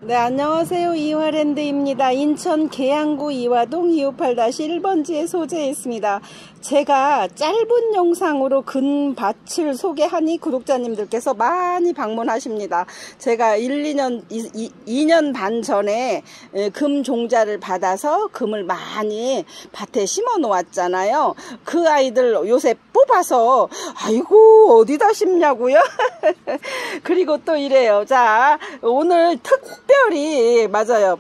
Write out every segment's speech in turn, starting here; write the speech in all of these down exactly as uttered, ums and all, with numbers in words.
네, 안녕하세요. 이화랜드입니다. 인천 계양구 이화동 이오팔 일 번지에 소재했습니다. 제가 짧은 영상으로 금밭을 소개하니 구독자님들께서 많이 방문하십니다. 제가 일, 이 년, 이 년 반 전에 금 종자를 받아서 금을 많이 밭에 심어 놓았잖아요. 그 아이들 요새 뽑아서 아이고 어디다 심냐고요? 그리고 또 이래요. 자, 오늘 특별히 맞아요.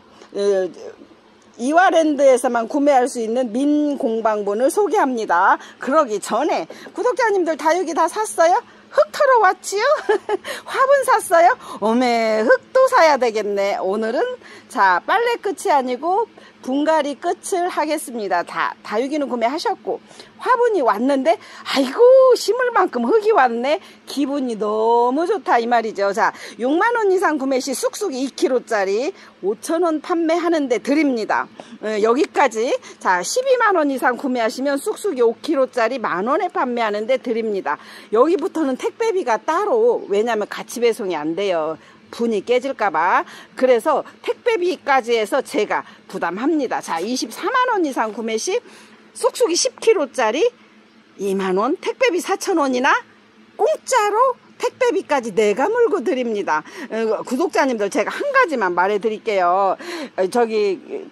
이화랜드에서만 구매할 수 있는 민공방분을 소개합니다. 그러기 전에 구독자님들 다육이 다 샀어요? 흙 털어 왔지요? 화분 샀어요? 어메, 흙도 사야 되겠네. 오늘은 자, 빨래 끝이 아니고 분갈이 끝을 하겠습니다. 다 다육이는 구매하셨고 화분이 왔는데 아이고 심을 만큼 흙이 왔네. 기분이 너무 좋다 이 말이죠. 자, 육만 원 이상 구매 시 쑥쑥이 이 킬로그램짜리 오천 원 판매하는데 드립니다. 어, 여기까지. 자, 십이만 원 이상 구매하시면 쑥쑥이 오 킬로그램짜리 만 원에 판매하는데 드립니다. 여기부터는 택배비가 따로, 왜냐면 같이 배송이 안 돼요. 분이 깨질까봐. 그래서 택배비까지 해서 제가 부담합니다. 자, 이십사만 원 이상 구매 시 쑥쑥이 십 킬로그램짜리 이만 원, 택배비 사천 원이나 공짜로 택배비까지 내가 물고 드립니다. 어, 구독자님들 제가 한 가지만 말해 드릴게요. 어, 저기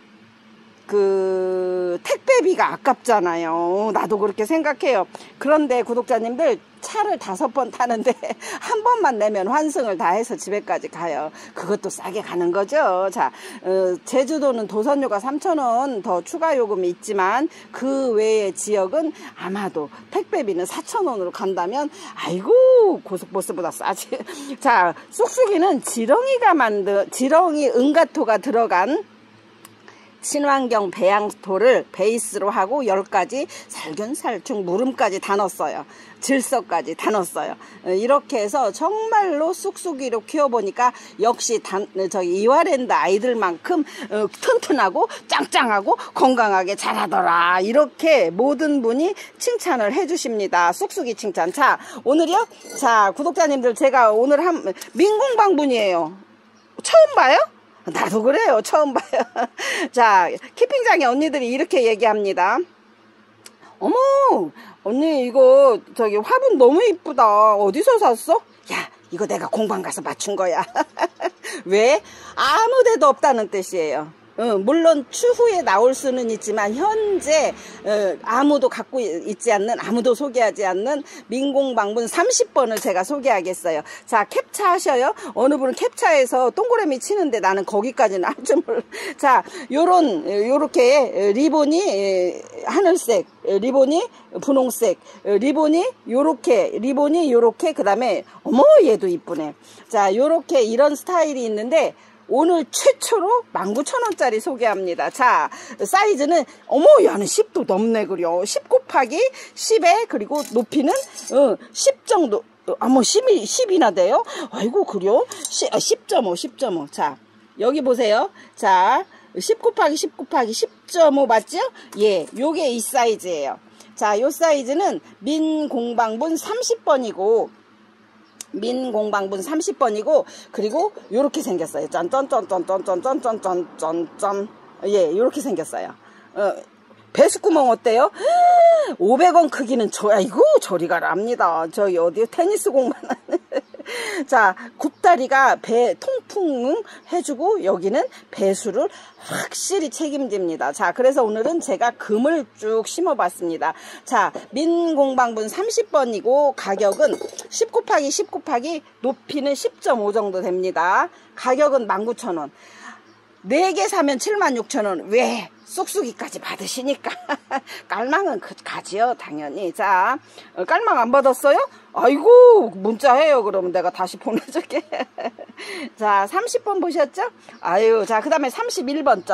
그 택배비가 아깝잖아요. 나도 그렇게 생각해요. 그런데 구독자님들 차를 다섯 번 타는데 한 번만 내면 환승을 다 해서 집에까지 가요. 그것도 싸게 가는 거죠. 자, 어, 제주도는 도선료가 삼천 원 더 추가 요금이 있지만 그 외의 지역은 아마도 택배비는 사천 원으로 간다면 아이고 고속버스보다 싸지. 자, 쑥쑥이는 지렁이가 만든 지렁이 은가토가 들어간 친환경 배양토를 베이스로 하고 열 가지 살균살충 물음까지 다 넣었어요. 질소까지 다 넣었어요. 이렇게 해서 정말로 쑥쑥이로 키워보니까 역시 단, 저기 이화랜드 아이들만큼 어, 튼튼하고 짱짱하고 건강하게 자라더라. 이렇게 모든 분이 칭찬을 해주십니다. 쑥쑥이 칭찬. 자, 오늘이요? 자, 구독자님들 제가 오늘 한 민공방분이에요. 처음 봐요? 나도 그래요. 처음 봐요. 자, 키핑장의 언니들이 이렇게 얘기합니다. 어머, 언니 이거 저기 화분 너무 이쁘다. 어디서 샀어? 야, 이거 내가 공방 가서 맞춘 거야. 왜? 아무 데도 없다는 뜻이에요. 어, 물론 추후에 나올 수는 있지만 현재 어, 아무도 갖고 있지 않는, 아무도 소개하지 않는 민공방분 삼십 번을 제가 소개하겠어요. 자, 캡차 하셔요. 어느 분은 캡차해서 동그라미 치는데 나는 거기까지는 할 줄 몰라. 자, 요런 요렇게 리본이 하늘색, 리본이 분홍색, 리본이 요렇게, 리본이 요렇게, 그 다음에 어머 얘도 이쁘네. 자, 요렇게 이런 스타일이 있는데 오늘 최초로 만 구천 원짜리 소개합니다. 자, 사이즈는 어머 야는 십도 넘네. 그려 십 곱하기 십에 그리고 높이는 어, 십 정도. 아뭐 십이, 십이나 돼요? 아이고 그려 십 점 오, 십 점 오. 자, 여기 보세요. 자, 십 곱하기 십 곱하기 십 점 오 맞죠? 예, 요게 이 사이즈예요. 자, 요 사이즈는 민공방분 삼십 번이고 민공방분 삼십 번이고 그리고 요렇게 생겼어요. 짠짠짠짠짠짠짠짠짠짠. 예, 요렇게 생겼어요. 어, 배수구멍 어때요? 오백 원 크기는 저, 아이고 저리 가랍니다. 저기 어디 테니스공만 하는. 자, 굽다리가 배 통풍 해주고 여기는 배수를 확실히 책임집니다. 자, 그래서 오늘은 제가 금을 쭉 심어봤습니다. 자, 민공방분 삼십 번이고 가격은 십 곱하기 십 곱하기 높이는 십 점 오 정도 됩니다. 가격은 만 구천 원. 네 개 사면 칠만 육천 원. 왜? 쑥쑥이까지 받으시니까. 깔망은 가지요 당연히. 자, 깔망 안 받았어요? 아이고 문자해요. 그러면 내가 다시 보내줄게. 자, 삼십 번 보셨죠? 아유, 자, 그 다음에 삼십일 번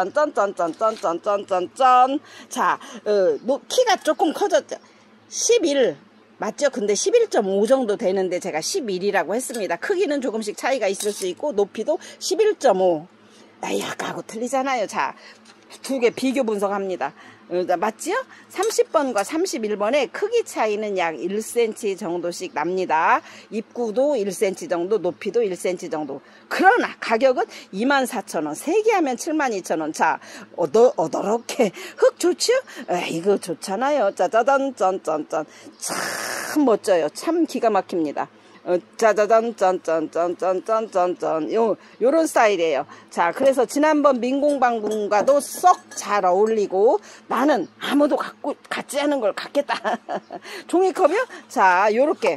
짠짠짠짠짠짠짠짠짠. 자, 어, 뭐, 키가 조금 커졌죠? 십일 맞죠? 근데 십일 점 오 정도 되는데 제가 십일이라고 했습니다. 크기는 조금씩 차이가 있을 수 있고 높이도 십일 점 오. 아이, 아까하고 틀리잖아요. 자, 두 개 비교 분석합니다. 어, 맞지요? 삼십 번과 삼십일 번의 크기 차이는 약 일 센티미터 정도씩 납니다. 입구도 일 센티미터 정도, 높이도 일 센티미터 정도. 그러나 가격은 이만 사천 원, 세 개 하면 칠만 이천 원. 자, 어더, 어더럽게 흙 좋지요? 에이, 이거 좋잖아요. 짜자잔, 짠짠짠. 참 멋져요. 참 기가 막힙니다. 어, 짜자잔, 짠짠짠짠짠짠짠. 요, 요런 스타일이에요. 자, 그래서 지난번 민공방분과도 썩 잘 어울리고, 나는 아무도 갖고, 갖지 않은 걸 갖겠다. 종이컵이요? 자, 요렇게.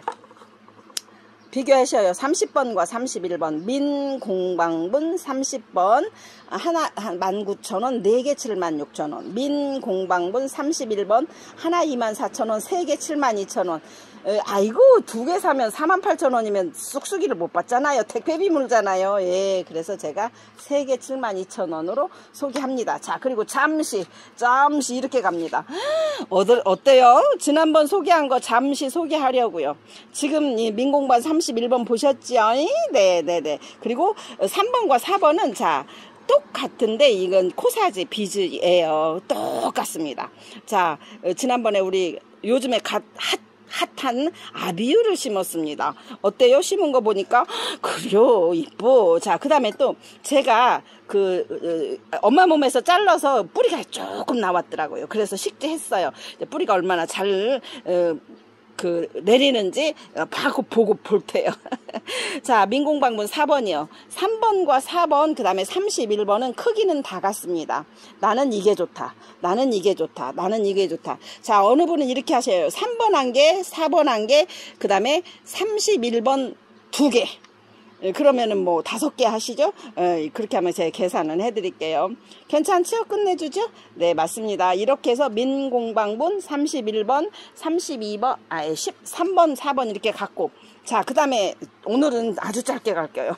비교하셔요. 삼십 번과 삼십일 번. 민공방분 삼십 번. 하나, 만 구천 원, 네 개 칠만 육천 원. 민공방분 삼십일 번. 하나 이만 사천 원, 세 개 칠만 이천 원. 에, 아이고, 두 개 사면 사만 팔천 원이면 쑥쑥이를 못 받잖아요. 택배비 물잖아요. 예, 그래서 제가 세 개 칠만 이천 원으로 소개합니다. 자, 그리고 잠시, 잠시 이렇게 갑니다. 어들, 어때요? 지난번 소개한 거 잠시 소개하려고요. 지금 이 민공방 삼십일 번 보셨죠? 네, 네, 네. 그리고 삼 번과 사 번은 자, 똑같은데 이건 코사지 비즈예요. 똑같습니다. 자, 지난번에 우리 요즘에 갓, 핫 핫한 아비유를 심었습니다. 어때요? 심은 거 보니까 그래요, 이뻐. 자, 그 다음에 또 제가 그 어, 엄마 몸에서 잘라서 뿌리가 조금 나왔더라고요. 그래서 식재했어요. 뿌리가 얼마나 잘 어, 그 내리는지 바고 보고 볼 테요. 자, 민공방분 사 번이요. 삼 번과 사 번, 그 다음에 삼십일 번은 크기는 다 같습니다. 나는 이게 좋다. 나는 이게 좋다. 나는 이게 좋다. 자, 어느 분은 이렇게 하셔요. 삼 번 한 개, 사 번 한 개, 그 다음에 삼십일 번 두 개. 그러면은 뭐 다섯 개 하시죠? 에, 그렇게 하면 제가 계산은 해드릴게요. 괜찮죠? 끝내주죠? 네, 맞습니다. 이렇게 해서 민공방분 삼십일 번, 삼십이 번, 아, 십삼 번, 사 번 이렇게 갖고. 자, 그 다음에 오늘은 아주 짧게 갈게요.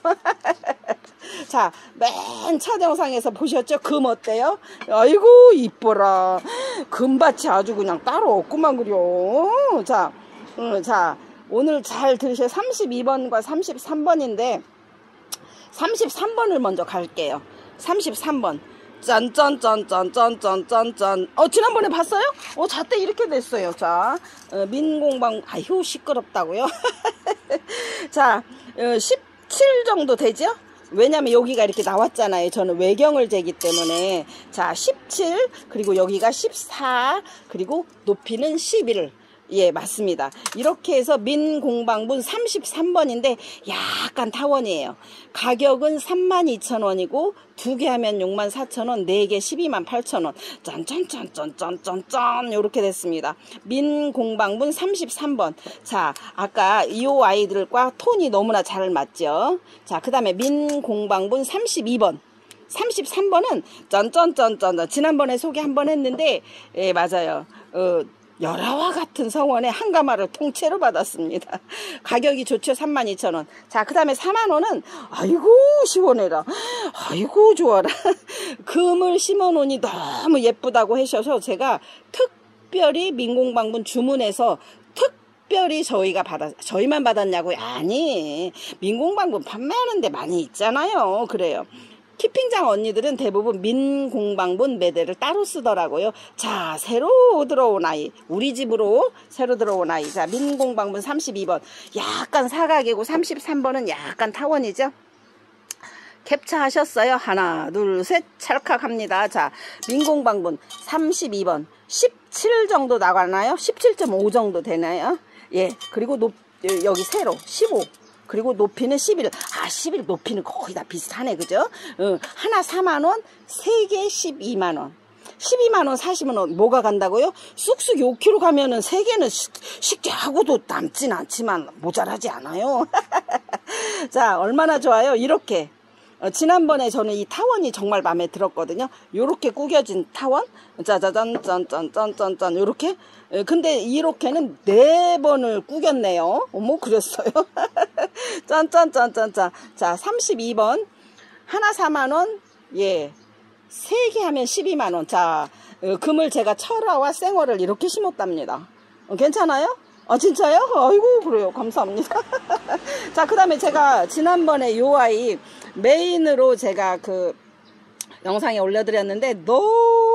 자, 맨 첫 영상에서 보셨죠? 금 어때요? 아이고, 이뻐라. 금밭이 아주 그냥 따로 없구만, 그려. 자, 음, 자. 오늘 잘 들으세요. 삼십이 번과 삼십삼 번인데 삼십삼 번을 먼저 갈게요. 삼십삼 번. 짠짠짠짠짠짠짠짠. 어, 지난번에 봤어요? 어, 잣대 이렇게 됐어요. 자, 어, 민공방, 아휴, 시끄럽다고요? 자, 어, 십칠 정도 되죠? 왜냐면 여기가 이렇게 나왔잖아요. 저는 외경을 재기 때문에. 자, 십칠, 그리고 여기가 십사, 그리고 높이는 십일. 예, 맞습니다. 이렇게 해서 민공방분 삼십삼 번인데 약간 타원이에요. 가격은 삼만 이천 원이고 두 개 하면 육만 사천 원, 네 개 십이만 팔천 원. 짠짠짠짠짠짠짠 요렇게 됐습니다. 민공방분 삼십삼 번. 자, 아까 이 아이들과 톤이 너무나 잘 맞죠? 자, 그 다음에 민공방분 삼십이 번. 삼십삼 번은 짠짠짠짠. 지난번에 소개 한번 했는데 예, 맞아요. 어, 열화와 같은 성원의 한가마를 통째로 받았습니다. 가격이 좋죠. 삼만 이천 원. 자, 그 다음에 사만 원은 아이고 시원해라. 아이고 좋아라. 금을 심어 놓으니 너무 예쁘다고 하셔서 제가 특별히 민공방분 주문해서 특별히 저희가 받아, 저희만 받았냐고요? 아니, 민공방분 판매하는 데 많이 있잖아요. 그래요. 키핑장 언니들은 대부분 민공방분 매대를 따로 쓰더라고요. 자, 새로 들어온 아이, 우리 집으로 새로 들어온 아이. 자, 민공방분 삼십이 번. 약간 사각이고 삼십삼 번은 약간 타원이죠. 캡처하셨어요? 하나, 둘, 셋, 찰칵합니다. 자, 민공방분 삼십이 번. 십칠 정도 나가나요? 십칠 점 오 정도 되나요? 예, 그리고 높, 여기 세로 십오. 그리고 높이는 십일. 아, 십일 높이는 거의 다 비슷하네. 그죠? 어, 하나 사만 원, 세 개 십이만 원. 십이만 원 사시면 뭐가 간다고요? 쑥쑥 오 킬로그램 가면은 세 개는 쉽게 하고도 남진 않지만 모자라지 않아요. 자, 얼마나 좋아요? 이렇게. 어, 지난번에 저는 이 타원이 정말 마음에 들었거든요. 요렇게 구겨진 타원. 짜자잔, 짠짠짠짠짠, 요렇게. 에, 근데 이렇게는 네 번을 구겼네요. 어머, 그랬어요. 짠짠짠짠짠. 자, 삼십이 번. 하나 사만 원. 예. 세 개 하면 십이만 원. 자, 어, 금을 제가 철화와 생화를 이렇게 심었답니다. 어, 괜찮아요? 아, 진짜요? 아이고, 그래요. 감사합니다. 자, 그 다음에 제가 지난번에 요 아이 메인으로 제가 그 영상에 올려드렸는데 너무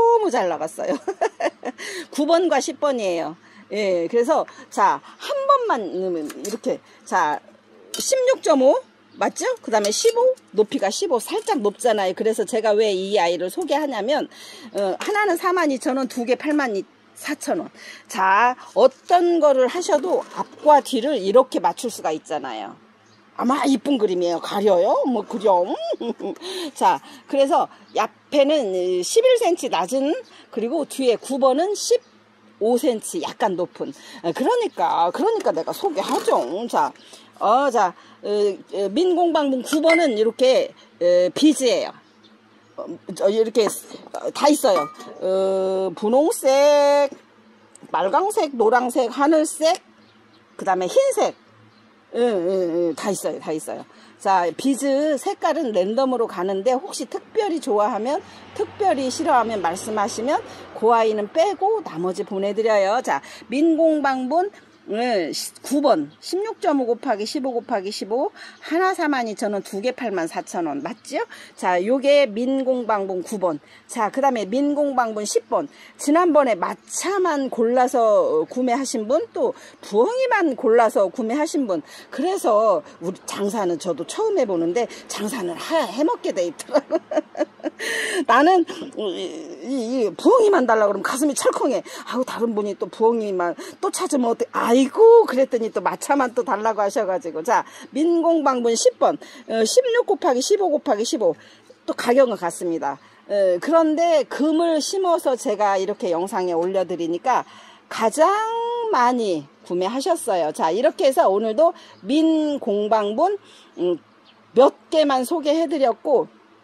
너무 잘 나갔어요. 구 번과 십 번이에요. 예, 그래서 자, 한 번만 이렇게 자, 십육 점 오 맞죠? 그 다음에 십오, 높이가 십오, 살짝 높잖아요. 그래서 제가 왜 이 아이를 소개하냐면 어, 하나는 사만 이천 원, 두 개 팔만 사천 원. 자, 어떤 거를 하셔도 앞과 뒤를 이렇게 맞출 수가 있잖아요. 아마 이쁜 그림이에요. 가려요? 뭐 그럼. 자, 그래서 앞에는 십일 센티미터 낮은, 그리고 뒤에 구 번은 십오 센티미터 약간 높은. 그러니까 그러니까 내가 소개하죠. 자, 어, 자, 어, 민공방분 구 번은 이렇게 어, 비즈예요. 어, 이렇게 다 있어요. 어, 분홍색, 빨강색, 노랑색, 하늘색, 그 다음에 흰색. 응, 응, 응, 다 있어요, 다 있어요. 자, 비즈 색깔은 랜덤으로 가는데 혹시 특별히 좋아하면, 특별히 싫어하면 말씀하시면 그 아이는 빼고 나머지 보내드려요. 자, 민공방분 구 번 십육 점 오 곱하기 십오 곱하기 십오 하나 사만 이천 원, 두 개 팔만 사천 원 맞죠? 자, 요게 민공방분 구 번. 자, 그 다음에 민공방분 십 번. 지난번에 마차만 골라서 구매하신 분, 또 부엉이만 골라서 구매하신 분. 그래서 우리 장사는 저도 처음 해보는데 장사는 해먹게 돼 있더라고. 나는 이, 이 부엉이만 달라고 그러면 가슴이 철컹해. 아우, 다른 분이 또 부엉이만 또 찾으면 어때? 아이고, 그랬더니 또 마차만 또 달라고 하셔가지고. 자, 민공방분 십 번 어, 십육 곱하기 십오 곱하기 십오 또 가격은 같습니다. 어, 그런데 금을 심어서 제가 이렇게 영상에 올려드리니까 가장 많이 구매하셨어요. 자, 이렇게 해서 오늘도 민공방분 음, 몇 개만 소개해드렸고,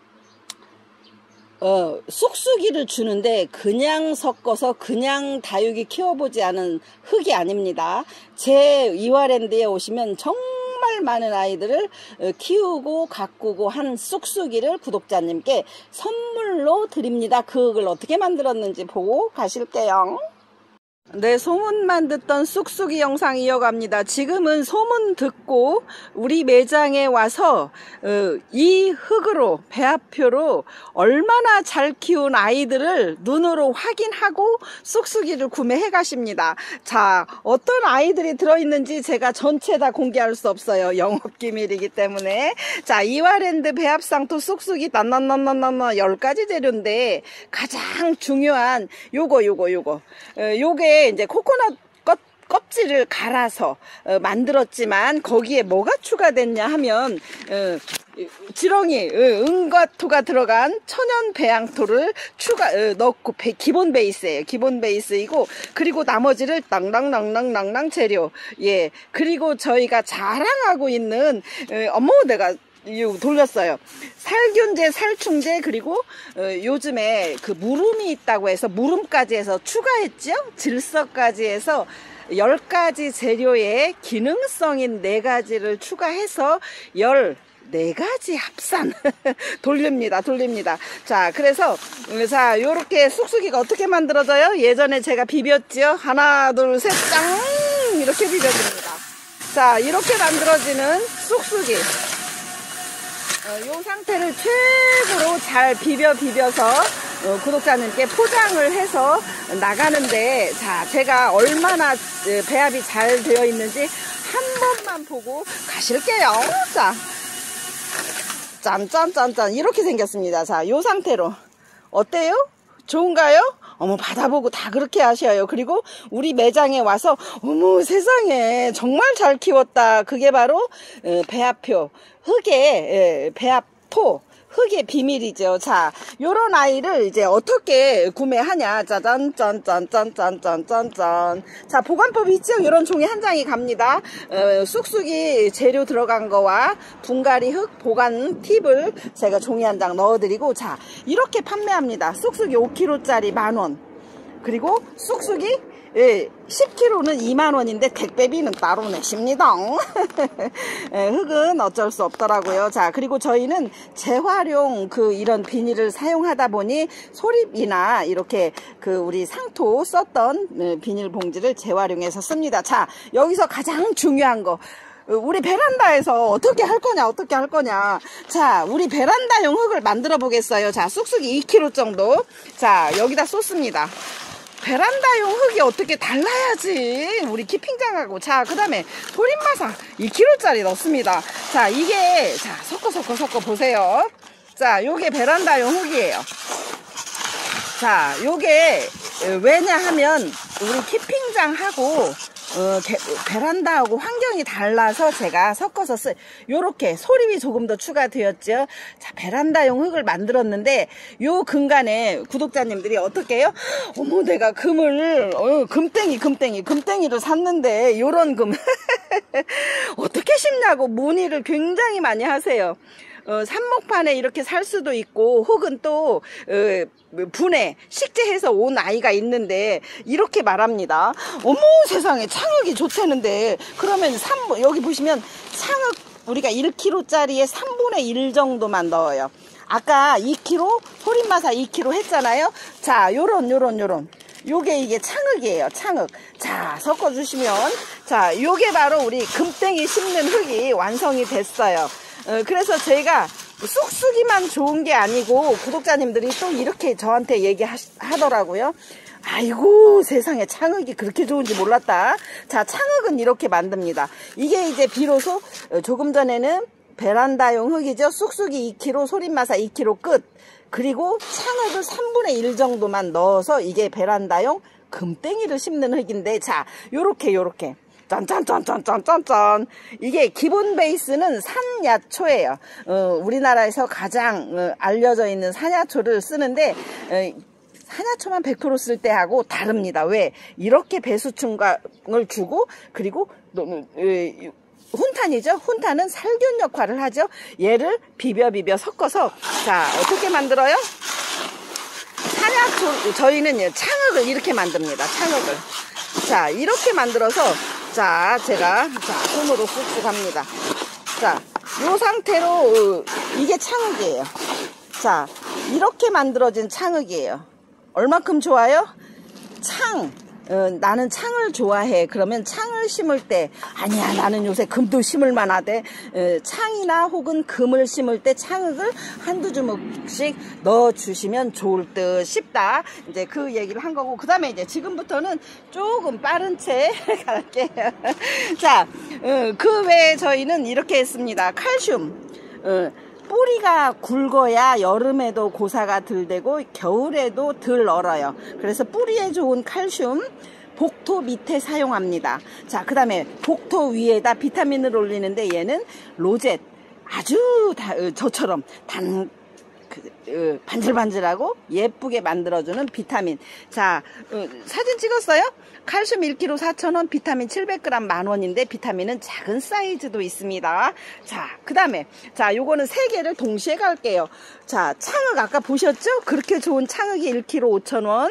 어, 쑥쑥이를 주는데 그냥 섞어서 그냥 다육이 키워보지 않은 흙이 아닙니다. 제 이화랜드에 오시면 정말 많은 아이들을 키우고 가꾸고 한 쑥쑥이를 구독자님께 선물로 드립니다. 그 흙을 어떻게 만들었는지 보고 가실게요. 네, 소문만 듣던 쑥쑥이 영상 이어갑니다. 지금은 소문 듣고 우리 매장에 와서 어, 이 흙으로, 배합표로 얼마나 잘 키운 아이들을 눈으로 확인하고 쑥쑥이를 구매해 가십니다. 자, 어떤 아이들이 들어있는지 제가 전체 다 공개할 수 없어요. 영업기밀이기 때문에. 자, 이화랜드 배합상토 쑥쑥이 난난난난난 열 가지 재료인데 가장 중요한 요거 요거 요거 어, 요게 이제 코코넛 껍, 껍질을 갈아서 어, 만들었지만 거기에 뭐가 추가됐냐 하면 어, 지렁이, 어, 은과토가 들어간 천연 배양토를 추가 어, 넣고 배, 기본 베이스예요. 기본 베이스이고, 그리고 나머지를 낭낭낭낭낭낭 재료. 예, 그리고 저희가 자랑하고 있는 어, 어머 내가 이거 돌렸어요. 살균제, 살충제, 그리고 어, 요즘에 그 무름이 있다고 해서 무름까지 해서 추가했죠. 질서까지 해서 열 가지 재료의 기능성인 네 가지를 추가해서 열네 가지 합산 돌립니다. 돌립니다. 자, 그래서 자, 요렇게 쑥쑥이가 어떻게 만들어져요? 예전에 제가 비볐죠. 하나, 둘, 셋, 짱! 이렇게 비벼줍니다. 자, 이렇게 만들어지는 쑥쑥이. 어, 이 상태를 최고로 잘 비벼 비벼서 어, 구독자님께 포장을 해서 나가는데, 자, 제가 얼마나 어, 배합이 잘 되어 있는지 한 번만 보고 가실게요. 자, 짠짠짠짠 이렇게 생겼습니다. 자, 이 상태로 어때요? 좋은가요? 어머, 받아보고 다 그렇게 하셔요. 그리고 우리 매장에 와서 어머 세상에 정말 잘 키웠다. 그게 바로 어, 배합표, 흙의 배합토, 흙의 비밀이죠. 자, 요런 아이를 이제 어떻게 구매하냐. 짜잔, 짠, 짠, 짠, 짠, 짠, 짠, 짠. 자, 보관법 있죠? 요런 종이 한 장이 갑니다. 어, 쑥쑥이 재료 들어간 거와 분갈이 흙 보관 팁을 제가 종이 한 장 넣어드리고, 자, 이렇게 판매합니다. 쑥쑥이 오 킬로그램짜리 만 원. 그리고 쑥쑥이 예, 십 킬로그램는 이만 원인데 택배비는 따로 내십니다. 예, 흙은 어쩔 수 없더라고요. 자, 그리고 저희는 재활용 그 이런 비닐을 사용하다 보니 소립이나 이렇게 그 우리 상토 썼던 비닐 봉지를 재활용해서 씁니다. 자, 여기서 가장 중요한 거, 우리 베란다에서 어떻게 할 거냐 어떻게 할 거냐. 자, 우리 베란다용 흙을 만들어 보겠어요. 자, 쑥쑥이 이 킬로그램 정도. 자, 여기다 쏟습니다. 베란다용 흙이 어떻게 달라야지 우리 키핑장하고. 자, 그 다음에 소림마사 이 킬로그램짜리 넣습니다. 자, 이게 자 섞어 섞어 섞어 보세요. 자, 요게 베란다용 흙이에요. 자, 요게 왜냐하면 우리 키핑장하고 어, 게, 베란다하고 환경이 달라서 제가 섞어서 쓰, 요렇게 소림이 조금 더 추가되었죠. 자, 베란다용 흙을 만들었는데, 요 근간에 구독자님들이 어떻게 해요? 어머, 내가 금을, 어, 금땡이, 금땡이, 금땡이를 샀는데, 요런 금, 어떻게 심냐고 문의를 굉장히 많이 하세요. 어, 삽목판에 이렇게 살 수도 있고, 혹은 또, 어, 분해, 식재해서 온 아이가 있는데, 이렇게 말합니다. 어머, 세상에, 창흙이 좋다는데, 그러면 삼, 여기 보시면, 창흙, 우리가 일 킬로그램짜리에 삼분의 일 정도만 넣어요. 아까 이 킬로그램, 소림마사 이 킬로그램 했잖아요? 자, 요런, 요런, 요런. 요게 이게 창흙이에요, 창흙. 자, 섞어주시면, 자, 요게 바로 우리 금땡이 심는 흙이 완성이 됐어요. 어, 그래서 제가 쑥쑥이만 좋은 게 아니고 구독자님들이 또 이렇게 저한테 얘기하더라고요. 아이고, 세상에 창흙이 그렇게 좋은지 몰랐다. 자, 창흙은 이렇게 만듭니다. 이게 이제 비로소 조금 전에는 베란다용 흙이죠. 쑥쑥이 이 킬로그램, 소림마사 이 킬로그램 끝. 그리고 창흙을 삼분의 일 정도만 넣어서 이게 베란다용 금땡이를 심는 흙인데, 자, 요렇게 요렇게 짠짠짠짠짠짠짠. 이게 기본 베이스는 산야초예요. 어, 우리나라에서 가장 어, 알려져 있는 산야초를 쓰는데, 어, 산야초만 백 퍼센트 쓸 때 하고 다릅니다. 왜? 이렇게 배수충을 주고, 그리고 어, 훈탄이죠. 훈탄은 살균 역할을 하죠. 얘를 비벼 비벼 섞어서, 자, 어떻게 만들어요? 산야초, 저희는 창흙을 이렇게 만듭니다. 창흙을. 자, 이렇게 만들어서, 자, 제가, 자, 손으로 쑥쑥 합니다. 자, 요 상태로, 어, 이게 창흙이에요. 자, 이렇게 만들어진 창흙이에요. 얼마큼 좋아요? 창. 어, 나는 창을 좋아해. 그러면 창을 심을 때, 아니야, 나는 요새 금도 심을 만하대. 어, 창이나 혹은 금을 심을 때 창흙을 한두 주먹씩 넣어주시면 좋을 듯 싶다. 이제 그 얘기를 한 거고, 그 다음에 이제 지금부터는 조금 빠른 채 갈게요. 자, 어, 그 외에 저희는 이렇게 했습니다. 칼슘. 어, 뿌리가 굵어야 여름에도 고사가 덜 되고 겨울에도 덜 얼어요. 그래서 뿌리에 좋은 칼슘 복토 밑에 사용합니다. 자, 그 다음에 복토 위에다 비타민을 올리는데 얘는 로젯, 아주 다, 어, 저처럼 단 그, 어, 반질반질하고 예쁘게 만들어주는 비타민. 자, 어, 사진 찍었어요? 칼슘 일 킬로그램 사천 원, 비타민 칠백 그램 만 원인데 비타민은 작은 사이즈도 있습니다. 자, 그 다음에 자, 요거는 세 개를 동시에 갈게요. 자, 창흙 아까 보셨죠? 그렇게 좋은 창흙이 일 킬로그램 오천 원,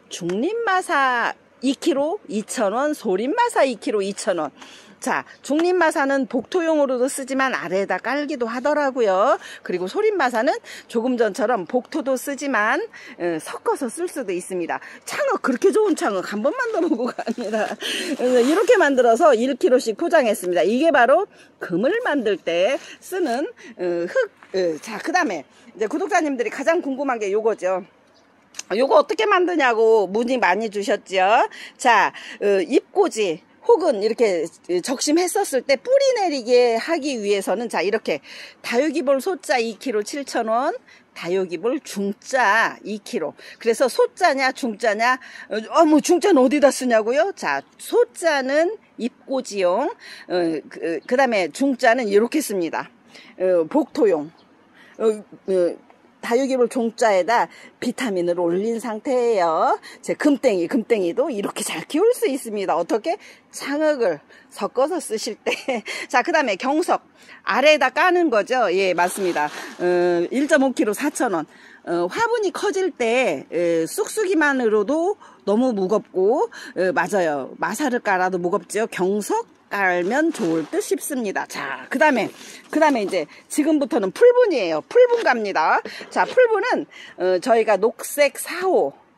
중림마사 이 킬로그램 이천 원, 소림마사 이 킬로그램 이천 원. 자, 중림마사는 복토용으로도 쓰지만 아래에다 깔기도 하더라고요. 그리고 소림마사는 조금 전처럼 복토도 쓰지만 어, 섞어서 쓸 수도 있습니다. 창흙, 그렇게 좋은 창흙 한 번만 더 보고 갑니다. 이렇게 만들어서 일 킬로그램씩 포장했습니다. 이게 바로 금을 만들 때 쓰는 어, 흙. 어, 자, 그 다음에 이제 구독자님들이 가장 궁금한 게 요거죠. 요거 어떻게 만드냐고 문의 많이 주셨죠. 자, 어, 잎꽂이 혹은 이렇게 적심했었을 때 뿌리 내리게 하기 위해서는, 자, 이렇게 다육이볼 소자 이 킬로그램 칠천 원, 다육이볼 중자 이 킬로그램. 그래서 소자냐 중자냐, 어, 뭐 중자는 어디다 쓰냐고요? 자, 소자는 잎꽂이용, 어, 그, 그 다음에 중자는 이렇게 씁니다. 어, 복토용. 어, 어, 다육이볼 종자에다 비타민을 올린 상태예요. 제 금땡이, 금땡이도 이렇게 잘 키울 수 있습니다. 어떻게? 창흙을 섞어서 쓰실 때. 자, 그 다음에 경석. 아래에다 까는 거죠. 예, 맞습니다. 어, 일 점 오 킬로그램 사천 원. 어, 화분이 커질 때 에, 쑥쑥이만으로도 너무 무겁고, 에, 맞아요. 마사를 깔아도 무겁죠. 경석 깔면 좋을 듯 싶습니다. 자, 그 다음에 그 다음에 이제 지금부터는 풀분이에요. 풀분 갑니다. 자, 풀분은 어, 저희가 녹색 사 호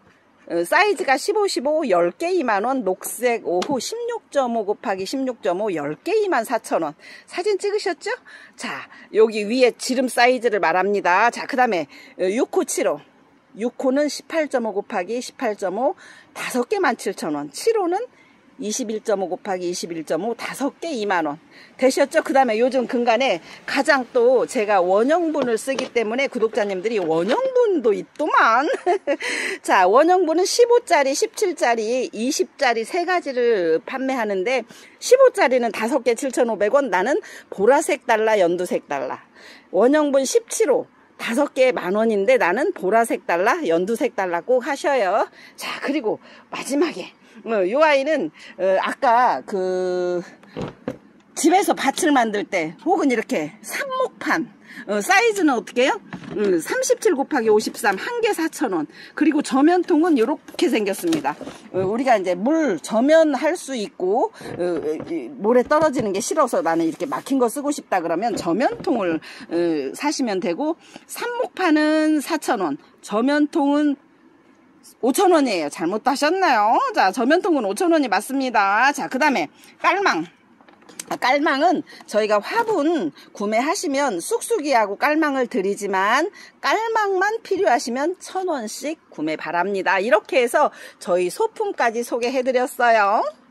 어, 사이즈가 십오, 십오, 열 개 이만 원, 녹색 오후 십육 점 오 곱하기 십육 점 오, 열 개 이만 사천 원. 사진 찍으셨죠? 자, 여기 위에 지름 사이즈를 말합니다. 자, 그 다음에 육 호, 칠 호. 육 호는 십팔 점 오 곱하기 십팔 점 오, 다섯 개만 칠천 원. 칠 호는 이십일 점 오 곱하기 이십일 점 오, 다섯 개 이만 원. 되셨죠? 그 다음에 요즘 근간에 가장 또 제가 원형분을 쓰기 때문에 구독자님들이 원형분도 있더만. 자, 원형분은 십오 짜리, 십칠 짜리, 이십 짜리 세 가지를 판매하는데 십오 짜리는 다섯 개 칠천오백 원, 나는 보라색 달러, 연두색 달러. 원형분 십칠 호. 다섯 개 만 원인데 나는 보라색 달러, 연두색 달러 꼭 하셔요. 자, 그리고 마지막에 어, 이 아이는 어, 아까 그 집에서 밭을 만들 때 혹은 이렇게 삽목판 어, 사이즈는 어떻게 해요? 음, 삼십칠 곱하기 오십삼, 한 개 사천 원. 그리고 저면통은 이렇게 생겼습니다. 어, 우리가 이제 물 저면할 수 있고 어, 물에 떨어지는 게 싫어서 나는 이렇게 막힌 거 쓰고 싶다 그러면 저면통을 어, 사시면 되고, 삽목판은 사천 원, 저면통은 오천 원이에요. 잘못하셨나요? 자, 저면통은 오천 원이 맞습니다. 자, 그 다음에 깔망. 깔망은 저희가 화분 구매하시면 쑥쑥이하고 깔망을 드리지만 깔망만 필요하시면 천 원씩 구매 바랍니다. 이렇게 해서 저희 소품까지 소개해드렸어요.